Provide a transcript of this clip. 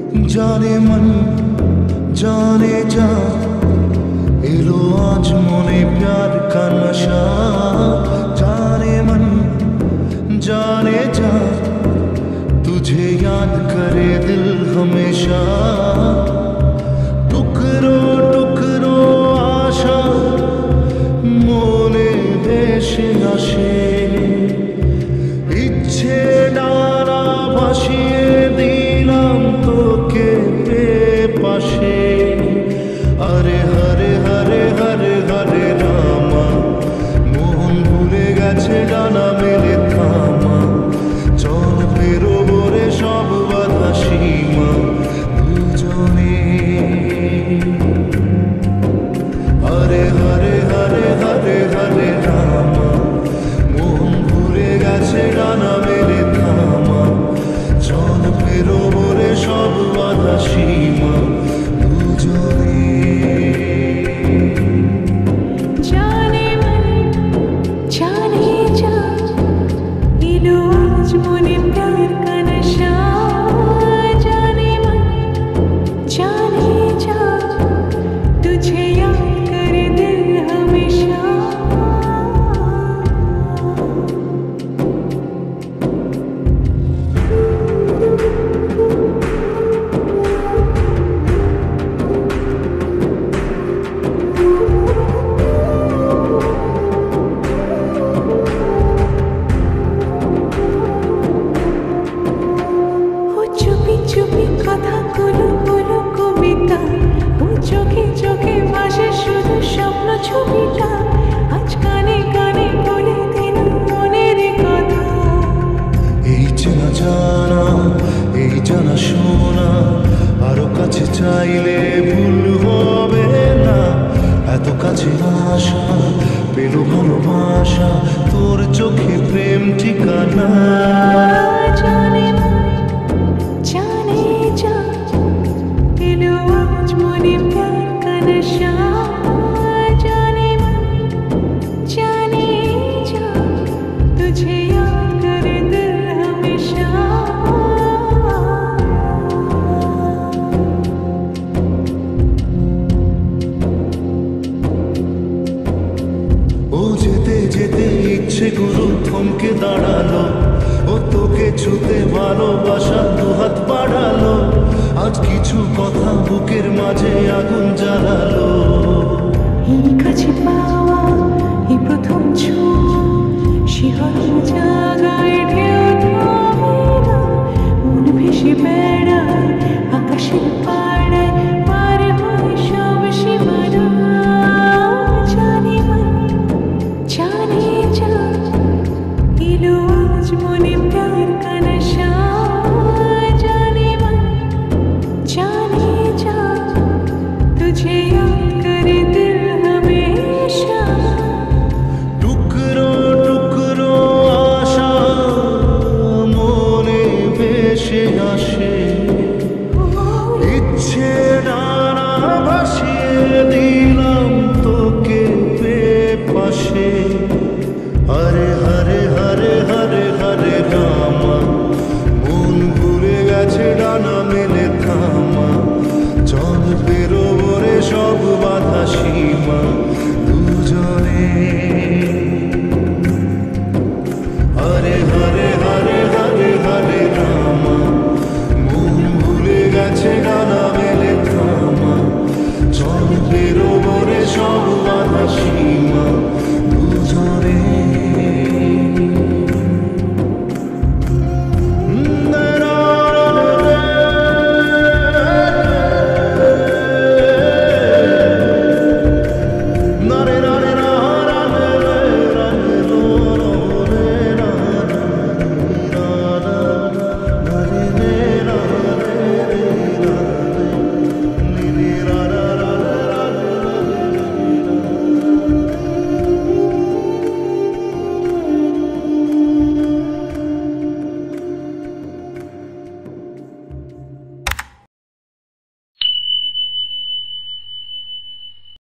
जाने मन जाने जा एलो आज मोने प्यार का नशा जाने मन जाने जा तुझे याद करे दिल हमेशा टुकरो टुकरो आशा मोने ভেসে আসে ইচ্ছে ডানা ভাসিয়ে দিলাম তোকে পাশে আরে হরে হরে হরে হরে রামা মন ভুলে গেছে ডানা মেলে থামা চল বেরোবো রে সব বাধা সীমা দুজনে হরে হরে হরে হরে হরে রামা মন ভুলে গেছে ডানা মেলে থামা চল বেরোবো রে সব বাধা সীমা দুজনে जाने मन जाने जा एलो आज मोने प्यार का नशा जाने मन जाने जा तुझे याद करे दिल हमेशा চুপি কথাগুলো হলো কবিতা ও চোখে চোখে ভাসে শুধু স্বপ্ন ছবিটা আজ কানে কানে বলে দিন মনের কথা এই চেনা জানা এই জানা শোনা আরো কাছে চাইলে ভুল হবে না এত কাছে আসা পেল ভালোবাসা তোর চোখে প্রেম ঠিকানা जाने मन जाने जा एलो आज मोने प्यार का नशा जाने मन जाने जा तुझे याद करे दिल हमेशा ও যেতে যেতে ইচ্ছেগুলো থমকে দাঁড়ালো ও তোকে ছুতে ভালোবাসা দুহাত বাড়ালো আজ কিছু কথা বুকের মাঝে আগুন জ্বালালো এই কাছে পাওয়া